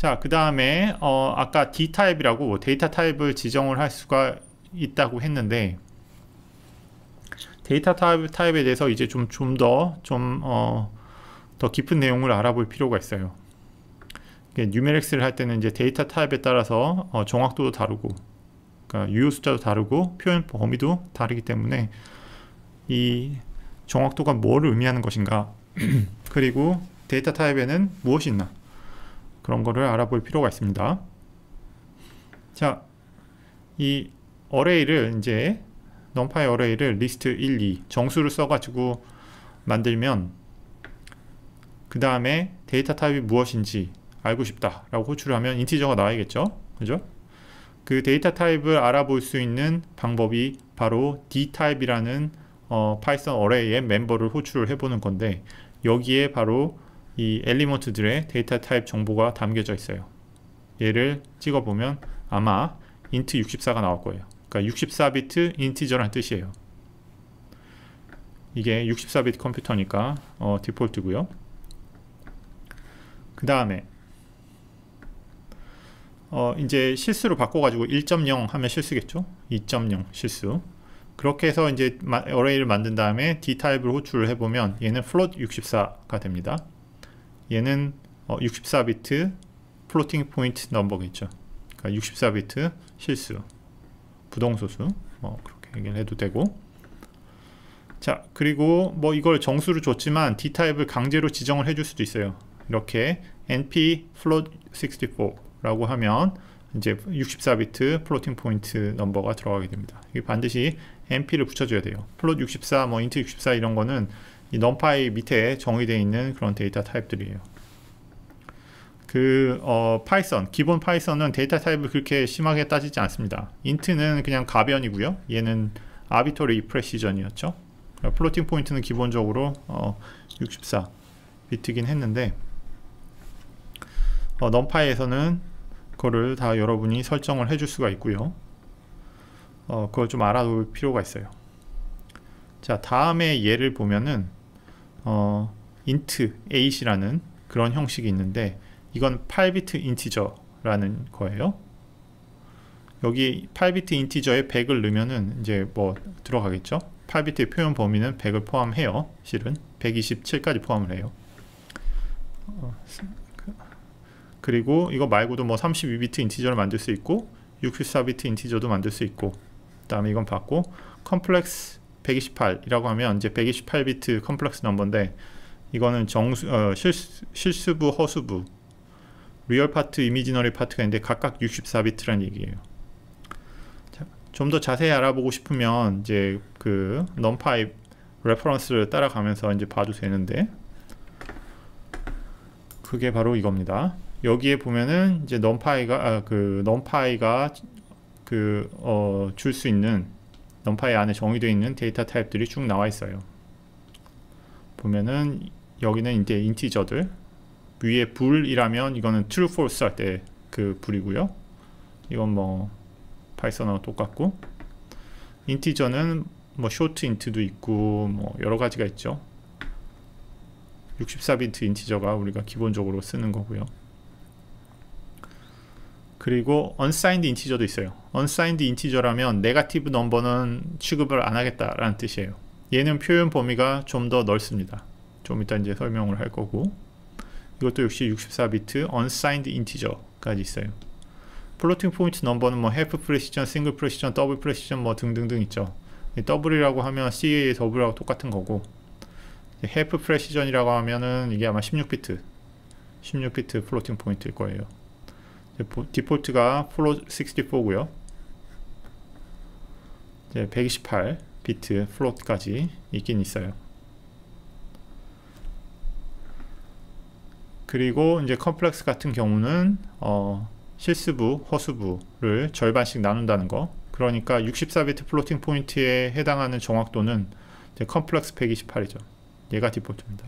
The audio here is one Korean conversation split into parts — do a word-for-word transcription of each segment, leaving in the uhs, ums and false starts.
자, 그 다음에 어, 아까 D 타입이라고 데이터 타입을 지정을 할 수가 있다고 했는데, 데이터 타입, 타입에 대해서 이제 좀 좀 더 좀 어, 더 깊은 내용을 알아볼 필요가 있어요. 뉴메릭스를 할 때는 이제 데이터 타입에 따라서 어, 정확도도 다르고, 그러니까 유효 숫자도 다르고 표현 범위도 다르기 때문에 이 정확도가 뭘 의미하는 것인가 그리고 데이터 타입에는 무엇이 있나, 그런 거를 알아볼 필요가 있습니다. 자, 이 어레이를 이제 numpy 어레이를 리스트 일, 이 정수를 써가지고 만들면, 그 다음에 데이터 타입이 무엇인지 알고 싶다 라고 호출을 하면 인티저가 나와야겠죠. 그죠? 그 데이터 타입을 알아볼 수 있는 방법이 바로 D 타입이라는 어, 파이썬 어레이의 멤버를 호출을 해보는 건데, 여기에 바로 이 엘리먼트들의 데이터 타입 정보가 담겨져 있어요. 얘를 찍어보면 아마 int 육십사가 나올 거예요. 그러니까 육십사 비트 인티저라는 뜻이에요. 이게 육십사 비트 컴퓨터니까 어, 디폴트고요. 그 다음에 어, 이제 실수로 바꿔가지고 일 점 영 하면 실수겠죠. 이 점 영 실수. 그렇게 해서 이제 어레이를 만든 다음에 D 타입을 호출을 해보면 얘는 float 육십사가 됩니다. 얘는 어, 육십사 비트 floating point number겠죠. 그러니까 육십사 비트 실수, 부동소수, 뭐 그렇게 얘기를 해도 되고. 자, 그리고 뭐 이걸 정수로 줬지만 D 타입을 강제로 지정을 해줄 수도 있어요. 이렇게 np float 육십사 라고 하면 이제 육십사 비트 플로팅 포인트 넘버가 들어가게 됩니다. 이게 반드시 np를 붙여줘야 돼요. 플롯 육십사, 뭐 int 육십사 이런 거는 이 numpy 밑에 정의되어 있는 그런 데이터 타입들이에요. 그 어, 파이썬, 기본 파이썬은 데이터 타입을 그렇게 심하게 따지지 않습니다. int는 그냥 가변이고요. 얘는 arbitrary precision이었죠. 플로팅 포인트는 기본적으로 어, 육십사 비트긴 했는데, 어, numpy에서는 그거를 다 여러분이 설정을 해줄 수가 있고요. 어, 그걸 좀 알아둘 필요가 있어요. 자, 다음에 예를 보면은 어, int eight이라는 그런 형식이 있는데, 이건 팔 비트 인티저라는 거예요. 여기 팔 비트 인티저에 백을 넣으면은 이제 뭐 들어가겠죠. 팔 비트의 표현 범위는 백을 포함해요. 실은 백이십칠까지 포함을 해요. 어, 그리고 이거 말고도 뭐 삼십이 비트 인티저를 만들 수 있고 육십사 비트 인티저도 만들 수 있고, 그 다음에 이건 받고 컴플렉스 백이십팔이라고 하면 이제 백이십팔 비트 컴플렉스 넘버인데, 이거는 정수, 어, 실수, 실수부, 허수부, 리얼 파트, 이미지너리 파트가 있는데 각각 육십사 비트라는 얘기예요. 좀 더 자세히 알아보고 싶으면 이제 그 numpy 레퍼런스를 따라가면서 이제 봐도 되는데, 그게 바로 이겁니다. 여기에 보면은 이제 numpy가 아, 그 numpy가 그 어, 줄 수 있는 numpy 안에 정의되어 있는 데이터 타입들이 쭉 나와 있어요. 보면은 여기는 이제 인티저들, 위에 불이라면 이거는 true false 할 때 그 불이고요. 이건 뭐 파이썬하고 똑같고, 인티저는 뭐 short int도 있고 뭐 여러 가지가 있죠. 육십사 비트 인티저가 우리가 기본적으로 쓰는 거고요. 그리고 unsigned 인티저도 있어요. unsigned 인티저라면 네거티브 넘버는 취급을 안 하겠다라는 뜻이에요. 얘는 표현 범위가 좀 더 넓습니다. 좀 이따 이제 설명을 할 거고, 이것도 역시 육십사 비트 unsigned 인티저까지 있어요. 플로팅 포인트 넘버는 뭐 half precision, single precision, double precision 뭐 등등등 있죠. 더블이라고 하면 씨에이의 더블하고 똑같은 거고, half precision이라고 하면은 이게 아마 십육 비트 십육 비트 플로팅 포인트일 거예요. 디폴트가 float 육십사고요. 이제 백이십팔 비트 float까지 있긴 있어요. 그리고 이제 컴플렉스 같은 경우는 어, 실수부, 허수부를 절반씩 나눈다는 거. 그러니까 육십사 비트 플로팅 포인트에 해당하는 정확도는 이제 컴플렉스 백이십팔이죠. 얘가 디폴트입니다.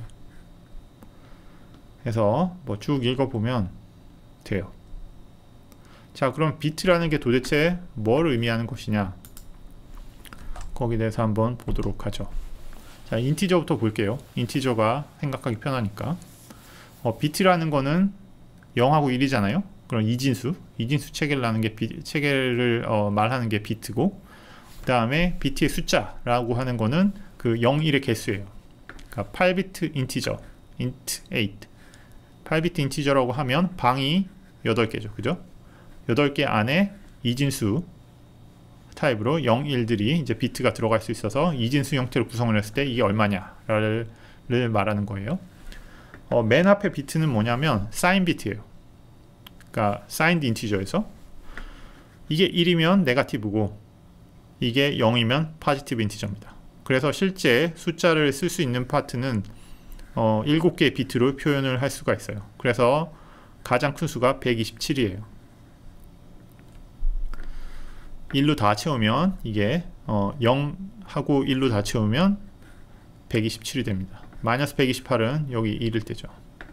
해서 뭐 쭉 읽어보면 돼요. 자, 그럼 비트라는 게 도대체 뭘 의미하는 것이냐, 거기에 대해서 한번 보도록 하죠. 자, 인티저부터 볼게요. 인티저가 생각하기 편하니까. 어, 비트라는 거는 영하고 일이잖아요. 그럼 이진수, 이진수 체계를 하는 게 비, 체계를 어, 말하는 게 비트고, 그 다음에 비트의 숫자라고 하는 거는 그 영, 일의 개수예요. 그러니까 팔 비트 인티저, int 팔. 팔 비트 인티저라고 하면 방이 여덟 개죠. 그죠? 여덟 개 안에 이진수 타입으로 영, 일들이 이제 비트가 들어갈 수 있어서 이진수 형태로 구성을 했을 때 이게 얼마냐를 말하는 거예요. 어, 맨 앞에 비트는 뭐냐면 사인 비트예요. 그러니까 사인드 인티저에서 이게 일이면 네거티브고 이게 영이면 포지티브 인티저입니다. 그래서 실제 숫자를 쓸 수 있는 파트는 어, 일곱 개의 비트로 표현을 할 수가 있어요. 그래서 가장 큰 수가 백이십칠이에요. 일로 다 채우면 이게 어, 영하고 일로 다 채우면 백이십칠이 됩니다. 마이너스 백이십팔은 여기 일일 때죠.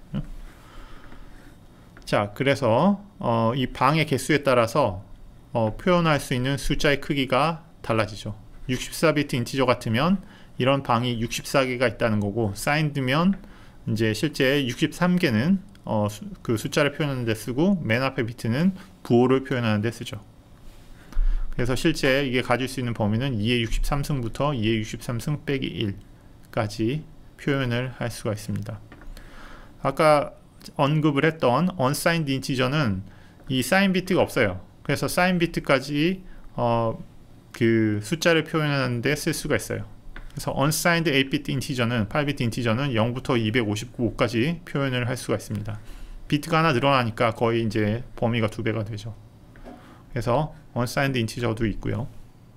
자, 그래서 어, 이 방의 개수에 따라서 어, 표현할 수 있는 숫자의 크기가 달라지죠. 육십사 비트 인티저 같으면 이런 방이 육십사 개가 있다는 거고, 사인드면 이제 실제 육십삼 개는 어, 수, 그 숫자를 표현하는 데 쓰고, 맨 앞에 비트는 부호를 표현하는 데 쓰죠. 그래서 실제 이게 가질 수 있는 범위는 이의 육십삼 승부터 이의 육십삼 승 빼기 일까지 표현을 할 수가 있습니다. 아까 언급을 했던 unsigned 인티저는 이 사인 비트가 없어요. 그래서 사인 비트까지 어, 그 숫자를 표현하는 데 쓸 수가 있어요. 그래서 unsigned 에잇 비트 인티저는 팔 비트 인티저는 영부터 이백오십구까지 표현을 할 수가 있습니다. 비트가 하나 늘어나니까 거의 이제 범위가 두 배가 되죠. 그래서 unsigned 인티저도 있고요.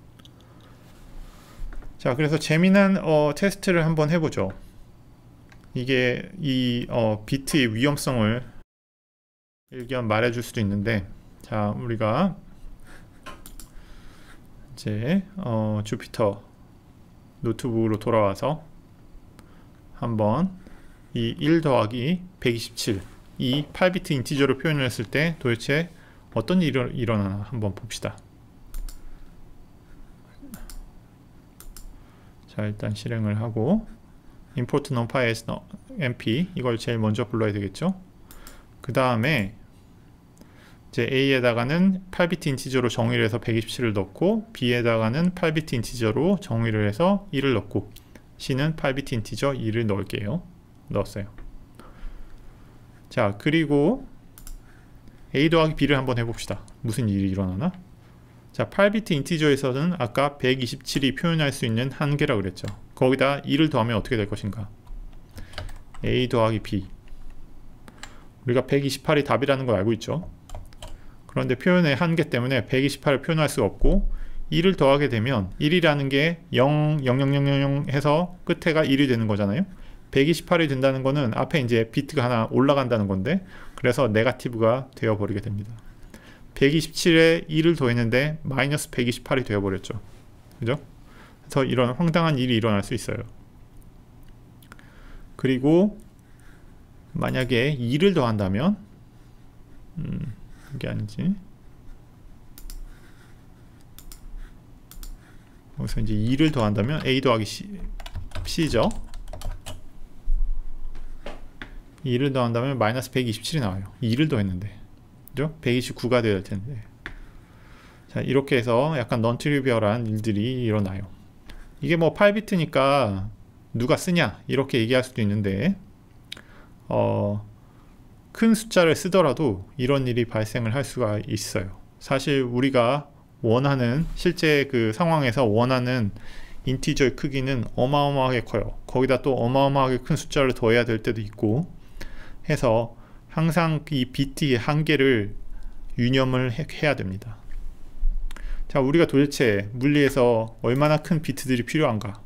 자, 그래서 재미난 어, 테스트를 한번 해보죠. 이게 이 어, 비트의 위험성을 일견 말해줄 수도 있는데, 자, 우리가 이제 어, 주피터 노트북으로 돌아와서 한번 이 일 더하기 백이십칠, 이 팔 비트 인티저로 표현을 했을 때 도대체 어떤 일이 일어나나 한번 봅시다. 자, 일단 실행을 하고 import numpy as np 이걸 제일 먼저 불러야 되겠죠. 그 다음에 이제 a에다가는 팔 비트 인티저로 정의를 해서 백이십칠을 넣고, b에다가는 팔 비트 인티저로 정의를 해서 일을 넣고, c는 팔 비트 인티저 이를 넣을게요. 넣었어요. 자, 그리고 a 더하기 b를 한번 해봅시다. 무슨 일이 일어나나? 자, 팔 비트 인티저에서는 아까 백이십칠이 표현할 수 있는 한계라고 그랬죠. 거기다 일을 더하면 어떻게 될 것인가? a 더하기 b. 우리가 백이십팔이 답이라는 걸 알고 있죠. 그런데 표현의 한계 때문에 백이십팔을 표현할 수 없고, 일을 더하게 되면 일이라는 게 영, 영, 영, 영, 영 해서 끝에가 일이 되는 거잖아요. 백이십팔이 된다는 거는 앞에 이제 비트가 하나 올라간다는 건데, 그래서 네거티브가 되어버리게 됩니다. 백이십칠에 일을 더했는데 마이너스 백이십팔이 되어버렸죠. 그죠? 그래서 이런 황당한 일이 일어날 수 있어요. 그리고 만약에 이를 더한다면 음, 이게 아니지. 여기서 이제 이를 더한다면 a 더하기 c, c죠. 이를 더한다면 마이너스 백이십칠이 나와요. 이를 더했는데, 그죠? 백이십구가 되어야 될 텐데. 자, 이렇게 해서 약간 넌트리비얼한 일들이 일어나요. 이게 뭐 팔 비트니까 누가 쓰냐 이렇게 얘기할 수도 있는데, 어, 큰 숫자를 쓰더라도 이런 일이 발생을 할 수가 있어요. 사실 우리가 원하는, 실제 그 상황에서 원하는 인티저의 크기는 어마어마하게 커요. 거기다 또 어마어마하게 큰 숫자를 더해야 될 때도 있고 해서 항상 이 비트의 한계를 유념을 해, 해야 됩니다. 자, 우리가 도대체 물리에서 얼마나 큰 비트들이 필요한가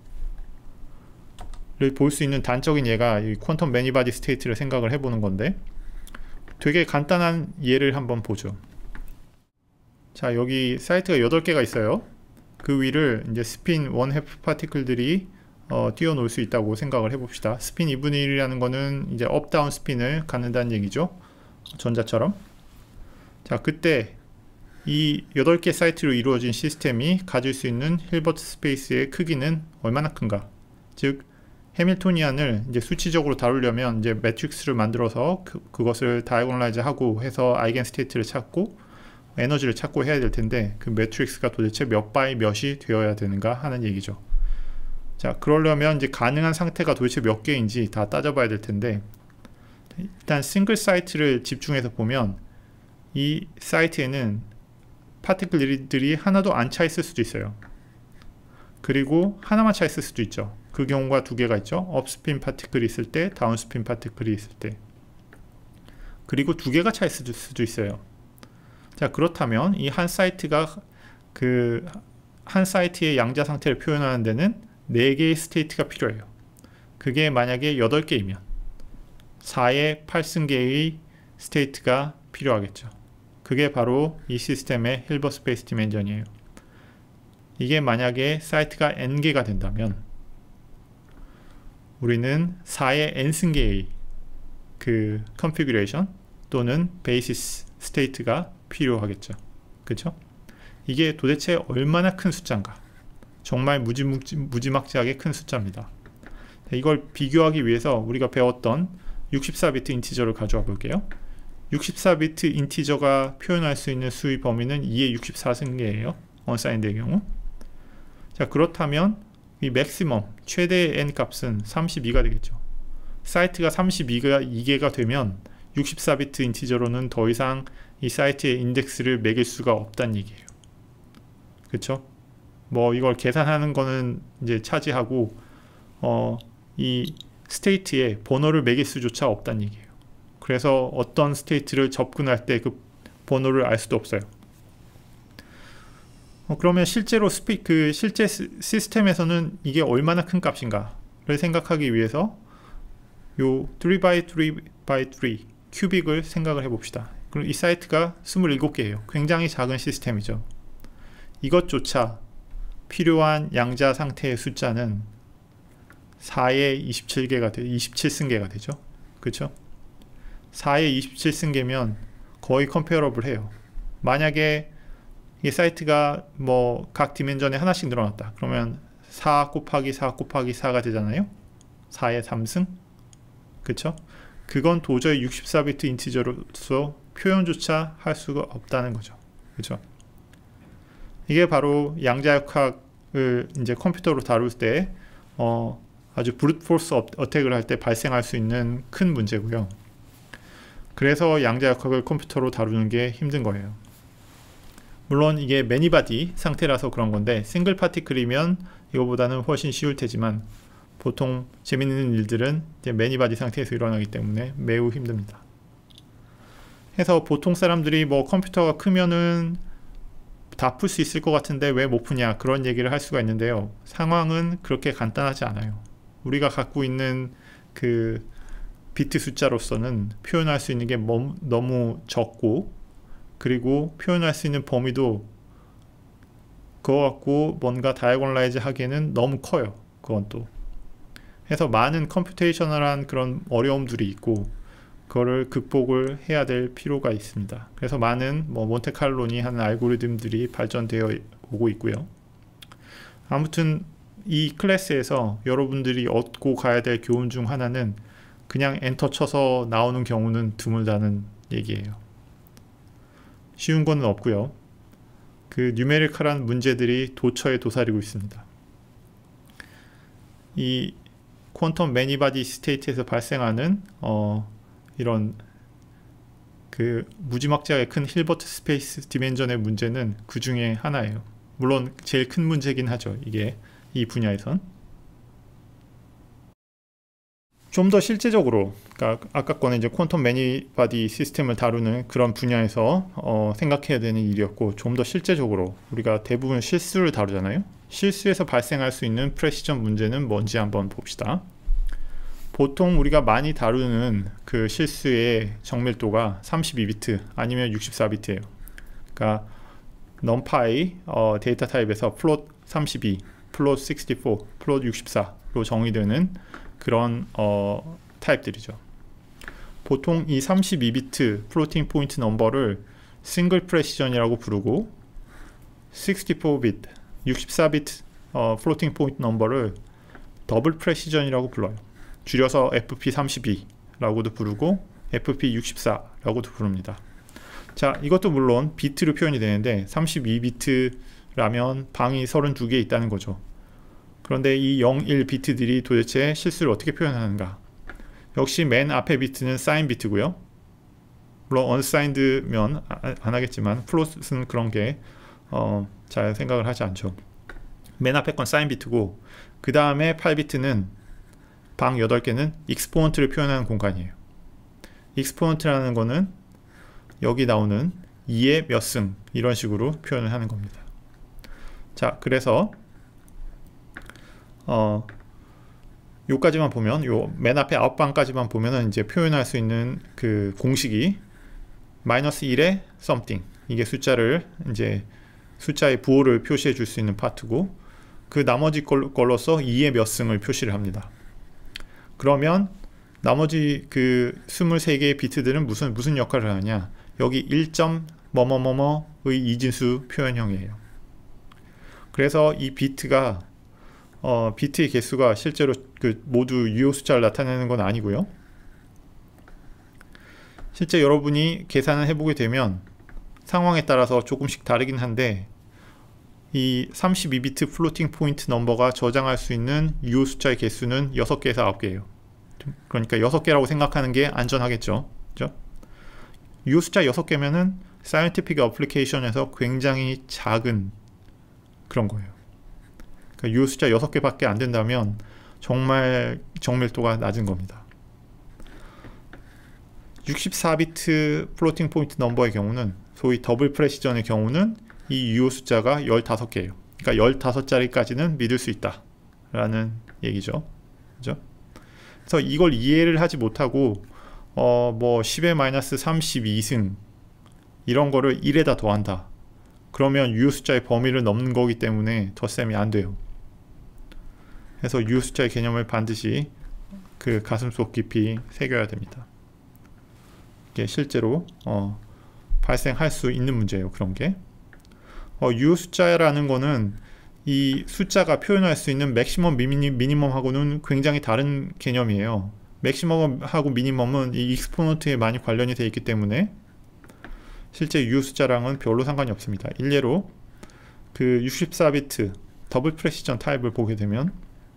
를 볼 수 있는 단적인 예가 이 퀀텀 매니바디 스테이트를 생각을 해보는 건데, 되게 간단한 예를 한번 보죠. 자, 여기 사이트가 여덟 개가 있어요. 그 위를 이제 스핀 원 해프 파티클들이 어, 뛰어놀 수 있다고 생각을 해봅시다. 스핀 이분의 일이라는 거는 이제 업 다운 스핀을 갖는다는 얘기죠. 전자처럼. 자, 그때 이 여덟 개 사이트로 이루어진 시스템이 가질 수 있는 힐버트 스페이스의 크기는 얼마나 큰가? 즉 해밀토니안을 이제 수치적으로 다루려면 이제 매트릭스를 만들어서 그, 그것을 다이아고널라이즈 하고 해서 아이겐 스테이트를 찾고 에너지를 찾고 해야 될 텐데, 그 매트릭스가 도대체 몇 바이 몇이 되어야 되는가 하는 얘기죠. 자, 그러려면 이제 가능한 상태가 도대체 몇 개인지 다 따져봐야 될 텐데, 일단 싱글 사이트를 집중해서 보면 이 사이트에는 파티클들이 하나도 안 차 있을 수도 있어요. 그리고 하나만 차 있을 수도 있죠. 그 경우가 두 개가 있죠. 업스핀 파티클이 있을 때, 다운스핀 파티클이 있을 때. 그리고 두 개가 차 있을 수도 있어요. 자, 그렇다면 이 한 사이트가 그 한 사이트의 양자 상태를 표현하는 데는 네 개의 스테이트가 필요해요. 그게 만약에 여덟 개이면 사의 팔 승계의 스테이트가 필요하겠죠. 그게 바로 이 시스템의 힐버트 스페이스 디멘전이에요. 이게 만약에 사이트가 n개가 된다면 우리는 사의 n승계의 그 컨피규레이션 또는 베이시스 스테이트가 필요하겠죠. 그쵸? 이게 도대체 얼마나 큰 숫자인가? 정말 무지무지, 무지막지하게 큰 숫자입니다. 이걸 비교하기 위해서 우리가 배웠던 육십사 비트 인티저를 가져와 볼게요. 육십사 비트 인티저가 표현할 수 있는 수의 범위는 이의 육십사 승계예요. 언사인드의 경우. 자, 그렇다면 이 맥시멈, 최대의 n 값은 삼십이가 되겠죠. 사이트가 삼십이가 두 개가 되면 육십사 비트 인티저로는 더 이상 이 사이트의 인덱스를 매길 수가 없다는 얘기예요. 그쵸? 뭐 이걸 계산하는 거는 이제 차지하고 어, 이 스테이트에 번호를 매길 수조차 없다는 얘기예요. 그래서 어떤 스테이트를 접근할 때 그 번호를 알 수도 없어요. 어, 그러면 실제로 스피, 그 실제 시스템에서는 이게 얼마나 큰 값인가를 생각하기 위해서 요 삼 바이 삼 바이 삼 큐빅을 생각을 해봅시다. 그럼 이 사이트가 이십칠 개예요. 굉장히 작은 시스템이죠. 이것조차 필요한 양자 상태의 숫자는 사의 이십칠 개가 되, 이십칠 승계가 되죠. 그렇죠? 사의 이십칠 승계면 거의 컴페어러블 해요. 만약에 이 사이트가 뭐 각 디멘전에 하나씩 늘어났다. 그러면 사 곱하기 사 곱하기 사가 되잖아요. 사의 삼 승. 그쵸? 그건 도저히 육십사 비트 인티저로서 표현조차 할 수가 없다는 거죠. 그쵸? 이게 바로 양자역학을 이제 컴퓨터로 다룰 때 어, 아주 브루트 포스 어택을 할 때 발생할 수 있는 큰 문제고요. 그래서 양자역학을 컴퓨터로 다루는 게 힘든 거예요. 물론 이게 매니바디 상태라서 그런 건데 싱글 파티클이면 이거보다는 훨씬 쉬울 테지만 보통 재밌는 일들은 이제 매니바디 상태에서 일어나기 때문에 매우 힘듭니다. 해서 보통 사람들이 뭐 컴퓨터가 크면은 다 풀 수 있을 것 같은데 왜 못 푸냐 그런 얘기를 할 수가 있는데요. 상황은 그렇게 간단하지 않아요. 우리가 갖고 있는 그 비트 숫자로서는 표현할 수 있는 게 너무 적고 그리고 표현할 수 있는 범위도 그거 갖고 뭔가 다이아고널라이즈 하기에는 너무 커요. 그건 또 해서 많은 컴퓨테이셔널한 그런 어려움들이 있고 그거를 극복을 해야 될 필요가 있습니다. 그래서 많은 뭐 몬테칼로니 하는 알고리즘들이 발전되어 오고 있고요. 아무튼 이 클래스에서 여러분들이 얻고 가야 될 교훈 중 하나는 그냥 엔터 쳐서 나오는 경우는 드물다는 얘기예요. 쉬운 거는 없고요. 그 뉴메리컬한 문제들이 도처에 도사리고 있습니다. 이 퀀텀 매니바디 스테이트에서 발생하는 어, 이런 그 무지막지하게 큰 힐버트 스페이스 디멘전의 문제는 그 중에 하나예요. 물론 제일 큰 문제긴 하죠. 이게 이 분야에선. 좀 더 실제적으로, 그러니까 아까 거는 이제 퀀텀 매니바디 시스템을 다루는 그런 분야에서 어, 생각해야 되는 일이었고, 좀 더 실제적으로 우리가 대부분 실수를 다루잖아요. 실수에서 발생할 수 있는 프레시전 문제는 뭔지 한번 봅시다. 보통 우리가 많이 다루는 그 실수의 정밀도가 삼십이 비트 아니면 육십사 비트예요. 그러니까 넘파이 어, 데이터 타입에서 플롯 삼십이, 플롯 육십사, 플롯 육십사로 정의되는 그런 어, 타입들이죠. 보통 이 삼십이 비트 플로팅 포인트 넘버를 싱글 프레시전이라고 부르고 육십사 비트, 육십사 비트 어, 플로팅 포인트 넘버를 더블 프레시전이라고 불러요. 줄여서 에프피 삼십이 라고도 부르고 에프피 육십사 라고도 부릅니다. 자, 이것도 물론 비트로 표현이 되는데 삼십이 비트라면 방이 삼십이 개 있다는 거죠. 그런데 이 영, 일 비트들이 도대체 실수를 어떻게 표현하는가? 역시 맨 앞에 비트는 사인 비트고요. 물론 unsigned면 안 하겠지만 플롯은 그런 게 어, 잘 생각을 하지 않죠. 맨 앞에 건 사인 비트고 그 다음에 팔 비트는 방 여덟 개는 익스포넌트를 표현하는 공간이에요. 익스포넌트라는 거는 여기 나오는 이의 몇 승 이런 식으로 표현을 하는 겁니다. 자, 그래서 어, 요까지만 보면 요 맨 앞에 아홉 방까지만 보면은 이제 표현할 수 있는 그 공식이 마이너스 일에 something, 이게 숫자를 이제 숫자의 부호를 표시해 줄 수 있는 파트고, 그 나머지 걸, 걸로서 이의 몇 승을 표시를 합니다. 그러면 나머지 그 이십삼 개의 비트들은 무슨 무슨 역할을 하냐? 여기 일. 뭐뭐뭐뭐의 이진수 표현형이에요. 그래서 이 비트가 어, 비트의 개수가 실제로 그 모두 유효 숫자를 나타내는 건 아니고요. 실제 여러분이 계산을 해보게 되면 상황에 따라서 조금씩 다르긴 한데, 이 삼십이 비트 플로팅 포인트 넘버가 저장할 수 있는 유효 숫자의 개수는 여섯 개에서 아홉 개예요. 그러니까 여섯 개라고 생각하는 게 안전하겠죠. 그죠? 유효 숫자 여섯 개면은 사이언티픽 어플리케이션에서 굉장히 작은 그런 거예요. 그러니까 유효 숫자 여섯 개밖에 안 된다면 정말 정밀도가 낮은 겁니다. 육십사 비트 플로팅 포인트 넘버의 경우는, 소위 더블 프레시전의 경우는 이 유효 숫자가 열다섯 개예요. 그러니까 열다섯 자리까지는 믿을 수 있다 라는 얘기죠. 그죠? 그래서 이걸 이해를 하지 못하고 어, 뭐 십의 마이너스 삼십이 승 이런 거를 일에다 더한다. 그러면 유효 숫자의 범위를 넘는 거기 때문에 덧셈이 안 돼요. 그래서 유효 숫자의 개념을 반드시 그 가슴속 깊이 새겨야 됩니다. 이게 실제로 어, 발생할 수 있는 문제예요. 그런 게 어, 유효 숫자라는 거는 이 숫자가 표현할 수 있는 맥시멈, 미니, 미니멈하고는 굉장히 다른 개념이에요. 맥시멈하고 미니멈은 이 익스포넌트에 많이 관련이 되어 있기 때문에 실제 유효 숫자랑은 별로 상관이 없습니다. 일례로 그 육십사 비트 더블 프레시전 타입을 보게 되면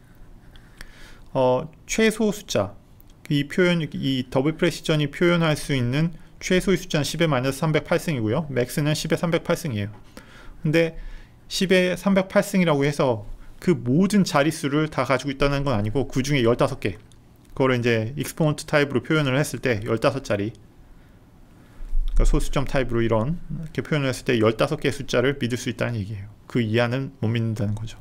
어, 최소 숫자, 이 표현, 이 더블 프레시전이 표현할 수 있는 최소의 숫자는 십의 마이너스 삼백팔 승이고요. 맥스는 십의 삼백팔 승이에요. 근데 십의 삼백팔 승이라고 해서 그 모든 자릿수를 다 가지고 있다는 건 아니고, 그 중에 열다섯 개, 그거를 이제 익스포넌트 타입으로 표현을 했을 때 열다섯 자리, 그러니까 소수점 타입으로 이런 이렇게 표현을 했을 때 열다섯 개의 숫자를 믿을 수 있다는 얘기예요. 그 이하는 못 믿는다는 거죠.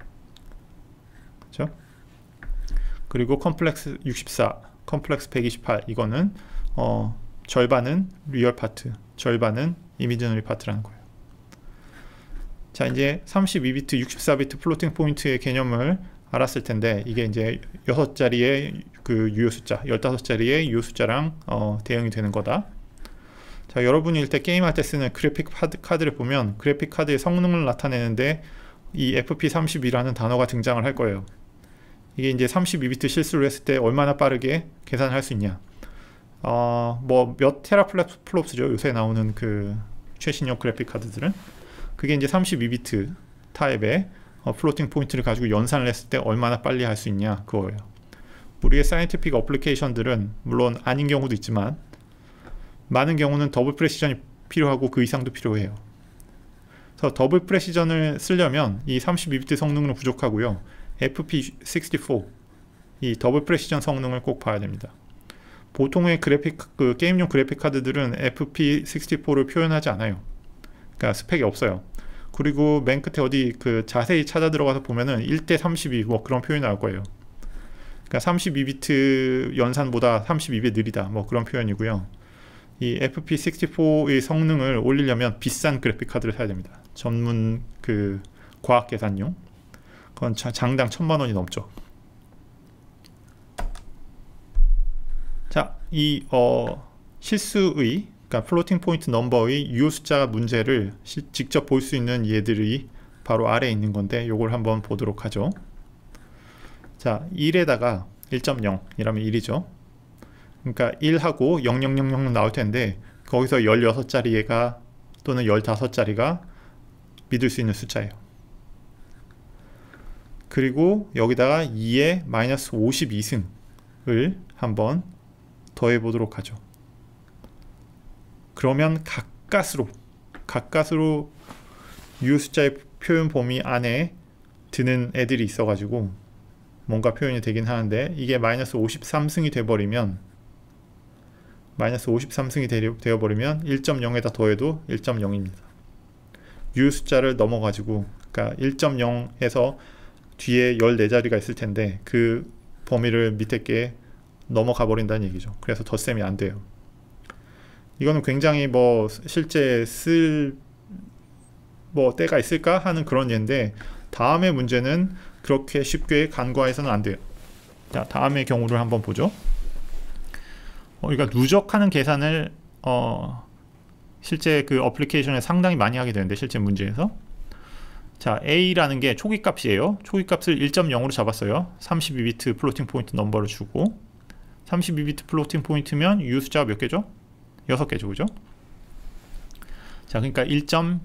그렇죠? 그리고 컴플렉스 육십사, 컴플렉스 백이십팔, 이거는 어, 절반은 리얼 파트, 절반은 이미지너리 파트라는 거예요. 자, 이제 삼십이 비트, 육십사 비트 플로팅 포인트의 개념을 알았을 텐데, 이게 이제 여섯 자리의 그 유효 숫자, 열다섯 자리의 유효 숫자랑 어, 대응이 되는 거다. 자, 여러분이 일때 게임할 때 쓰는 그래픽 카드, 카드를 보면 그래픽 카드의 성능을 나타내는데 이 에프피 삼십이라는 단어가 등장을 할 거예요. 이게 이제 삼십이 비트 실수를 했을 때 얼마나 빠르게 계산을 할 수 있냐. 어, 뭐 몇 테라플롭스죠. 요새 나오는 그 최신형 그래픽 카드들은. 그게 이제 삼십이 비트 타입의 어, 플로팅 포인트를 가지고 연산을 했을 때 얼마나 빨리 할 수 있냐, 그거예요. 우리의 사이언티픽 어플리케이션들은 물론 아닌 경우도 있지만 많은 경우는 더블 프레시전이 필요하고 그 이상도 필요해요. 그래서 더블 프레시전을 쓰려면 이 삼십이 비트 성능은 부족하고요. 에프피 육십사, 이 더블 프레시전 성능을 꼭 봐야 됩니다. 보통의 그래픽, 그 게임용 그래픽 카드들은 에프피 육십사를 표현하지 않아요. 그러니까 스펙이 없어요. 그리고 맨 끝에 어디 그 자세히 찾아 들어가서 보면은 일 대 삼십이 뭐 그런 표현이 나올 거예요. 그러니까 삼십이 비트 연산보다 삼십이 배 느리다, 뭐 그런 표현이고요. 이 에프피 육십사의 성능을 올리려면 비싼 그래픽 카드를 사야 됩니다. 전문 그 과학 계산용. 그건 장당 천만 원이 넘죠. 자, 이 어, 실수의, 그러니까 플로팅 포인트 넘버의 유효 숫자 문제를 시, 직접 볼 수 있는 예들이 바로 아래에 있는 건데, 요걸 한번 보도록 하죠. 자, 일에다가 일 점 영 이라면 일이죠. 그러니까 일하고 영영영영 나올 텐데 거기서 열여섯 자리가 또는 열다섯 자리가 믿을 수 있는 숫자예요. 그리고 여기다가 이에 마이너스 오십이 승을 한번 더해 보도록 하죠. 그러면 가까스로 가까스로 이 숫자의 표현 범위 안에 드는 애들이 있어 가지고 뭔가 표현이 되긴 하는데, 이게 마이너스 오십삼 승이 돼버리면 마이너스 오십삼 승이 되어버리면 일 점 영에다 더해도 일 점 영입니다. 이 숫자를 넘어 가지고, 그러니까 일 점 영에서 뒤에 열네 자리가 있을 텐데 그 범위를 밑에 게 넘어가 버린다는 얘기죠. 그래서 덧셈이 안 돼요. 이거는 굉장히 뭐 실제 쓸 뭐 때가 있을까 하는 그런 예인데, 다음의 문제는 그렇게 쉽게 간과해서는 안 돼요. 자, 다음의 경우를 한번 보죠. 어, 그러니까 누적하는 계산을 어, 실제 그 어플리케이션에 상당히 많이 하게 되는데, 실제 문제에서. 자, A라는 게 초기 값이에요. 초기 값을 일 점 영으로 잡았어요. 삼십이 비트 플로팅 포인트 넘버를 주고, 삼십이 비트 플로팅 포인트면 이 숫자가 몇 개죠? 여섯 개죠, 그죠? 자, 그러니까 일 점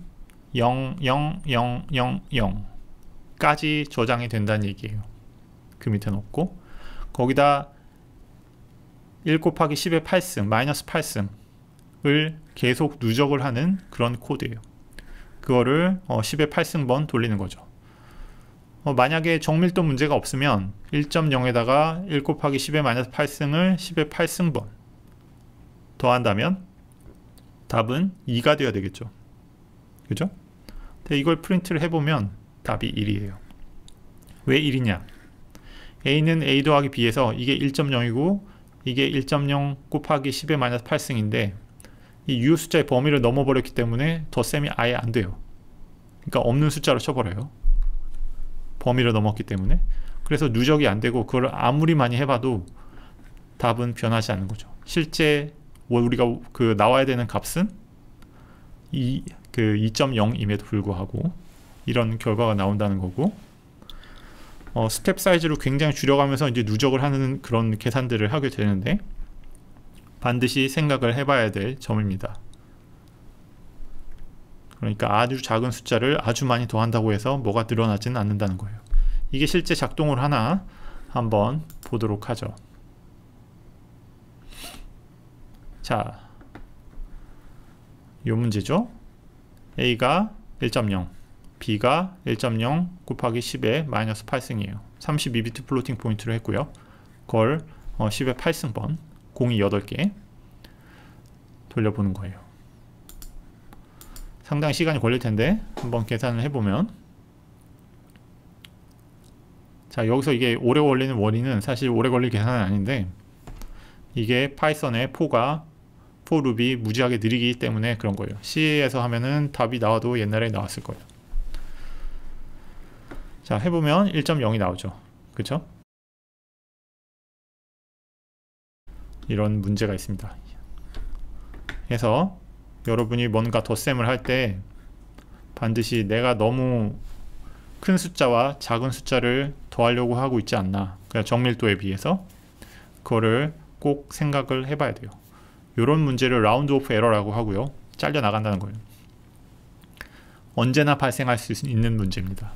영영영영영 까지 저장이 된다는 얘기예요. 그 밑에 놓고 거기다 일 곱하기 십의 팔 승, 마이너스 팔 승을 계속 누적을 하는 그런 코드예요. 그거를 어, 십의 팔 승번 돌리는 거죠. 어, 만약에 정밀도 문제가 없으면 일 점 영에다가 일 곱하기 십의 마이너스 팔 승을 십의 팔 승번 더한다면 답은 이가 되어야 되겠죠. 그죠? 근데 이걸 프린트를 해보면 답이 일이에요. 왜 일이냐? A는 A 더하기 B에서 이게 일 점 영이고 이게 일 점 영 곱하기 십의 마이너스 팔 승인데, 이 U 숫자의 범위를 넘어버렸기 때문에 덧셈이 아예 안 돼요. 그러니까 없는 숫자로 쳐버려요. 범위를 넘었기 때문에. 그래서 누적이 안 되고 그걸 아무리 많이 해봐도 답은 변하지 않는 거죠. 실제 우리가 그 나와야 되는 값은 이 그 이 점 영임에도 불구하고 이런 결과가 나온다는 거고, 어, 스텝 사이즈를 굉장히 줄여가면서 이제 누적을 하는 그런 계산들을 하게 되는데, 반드시 생각을 해봐야 될 점입니다. 그러니까 아주 작은 숫자를 아주 많이 더한다고 해서 뭐가 늘어나지는 않는다는 거예요. 이게 실제 작동을 하나 한번 보도록 하죠. 자, 요 문제죠. A가 일 점 영, B가 일 점 영 곱하기 십의 마이너스 팔 승이에요. 삼십이 비트 플로팅 포인트로 했고요. 그걸 어, 십의 팔 승번, 공이 여덟 개 돌려보는 거예요. 상당히 시간이 걸릴 텐데 한번 계산을 해보면, 자, 여기서 이게 오래 걸리는 원인은 사실 오래 걸릴 계산은 아닌데, 이게 파이썬의 포가 for 룹이 무지하게 느리기 때문에 그런 거예요. C에서 하면은 답이 나와도 옛날에 나왔을 거예요. 자, 해보면 일 점 영이 나오죠. 그쵸? 이런 문제가 있습니다. 그래서 여러분이 뭔가 덧셈을 할 때 반드시 내가 너무 큰 숫자와 작은 숫자를 더하려고 하고 있지 않나, 그냥 정밀도에 비해서 그거를 꼭 생각을 해봐야 돼요. 이런 문제를 라운드 오프 에러라고 하고요. 잘려 나간다는 거예요. 언제나 발생할 수 있는 문제입니다.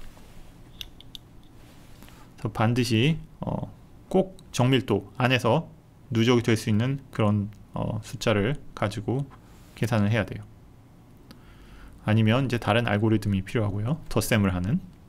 그래서 반드시 어, 꼭 정밀도 안에서 누적이 될 수 있는 그런 어, 숫자를 가지고 계산을 해야 돼요. 아니면 이제 다른 알고리즘이 필요하고요. 덧셈을 하는.